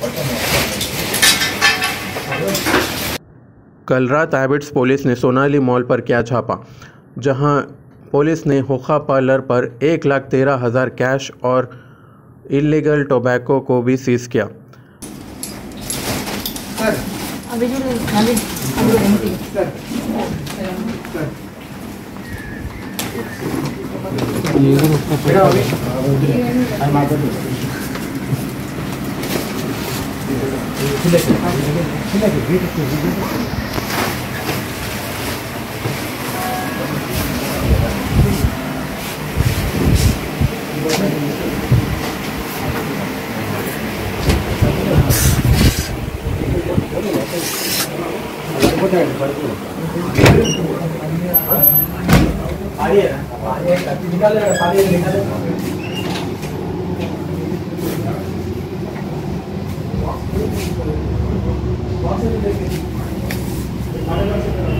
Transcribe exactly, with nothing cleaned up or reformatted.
कल रात habits police ने सोनाली मॉल पर किया छापा, जहां पुलिस ने हुक्का पार्लर पर एक लाख तेरह हज़ार कैश और इलीगल टोबैको को भी सीज किया। निकाले